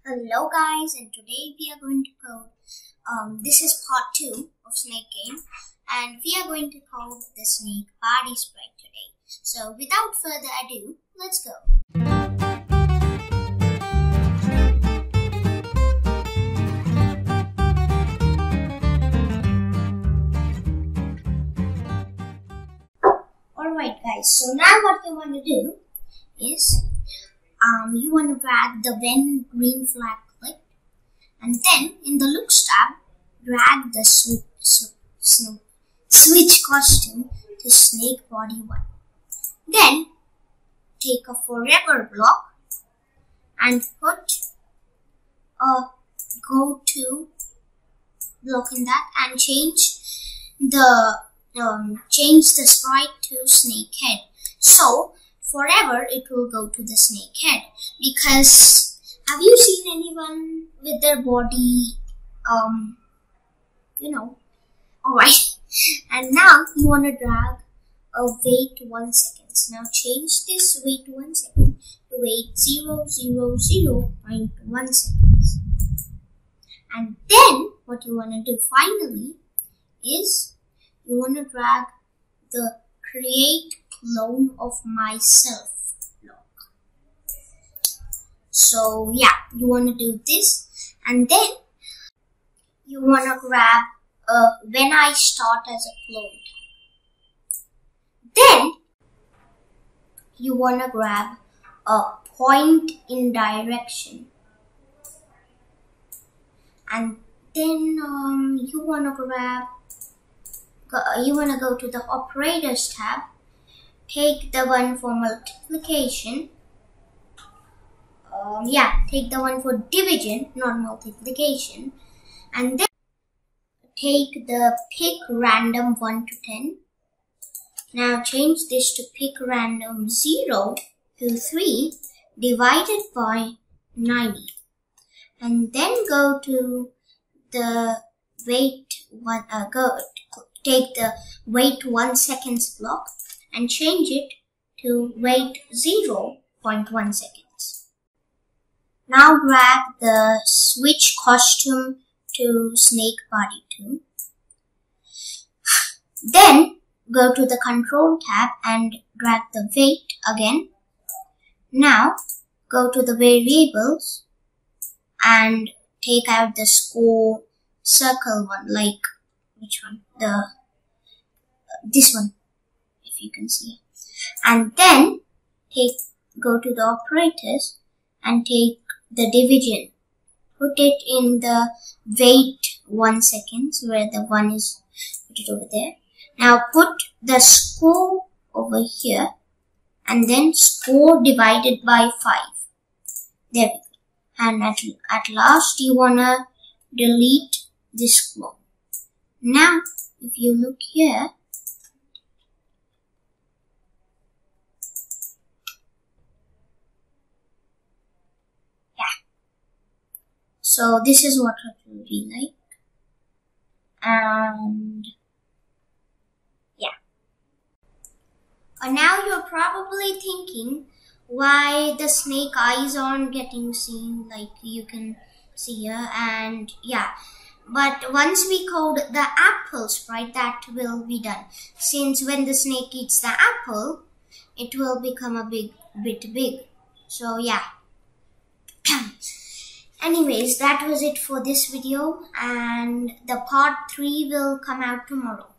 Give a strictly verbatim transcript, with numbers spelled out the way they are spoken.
Hello guys, and today we are going to code, um, this is part two of Snake Game, and we are going to code the snake body sprite today. So without further ado, let's go. Alright guys, so now what you want to do is Um, you want to drag the when green flag clicked, and then in the looks tab, drag the sw sw sw switch costume to snake body one. Then take a forever block and put a go to block in that and change the um, change the sprite to snake head. So forever it will go to the snake head, because have you seen anyone with their body, um, you know, alright. And now you want to drag a wait one second. Now change this wait one second to wait zero zero zero point one seconds. And then what you want to do finally is you want to drag the create clone of myself block. So yeah, you want to do this, and then you want to grab uh, when I start as a clone. Then you want to grab a point in direction, and then um, you want to grab you want to go to the operators tab, take the one for multiplication, um, yeah, take the one for division, not multiplication, and then take the pick random one to ten. Now change this to pick random zero to three divided by ninety, and then go to the wait one, uh, go take the wait one seconds block and change it to wait zero point one seconds. Now drag the switch costume to snake body two. Then go to the control tab and drag the wait again. Now go to the variables and take out the score circle one, like which one? The uh, this one, if you can see. And then take go to the operators and take the division. Put it in the wait one seconds where the one is. Put it over there. Now put the score over here, and then score divided by five. There we go. And at at last you wanna delete this clone. Now, if you look here, yeah, so this is what it will be like, and yeah. And now you're probably thinking why the snake eyes aren't getting seen, like you can see here, and yeah. But once we code the apple sprite, that will be done. Since when the snake eats the apple, it will become a big bit big. So yeah. Anyways, that was it for this video, and the part three will come out tomorrow.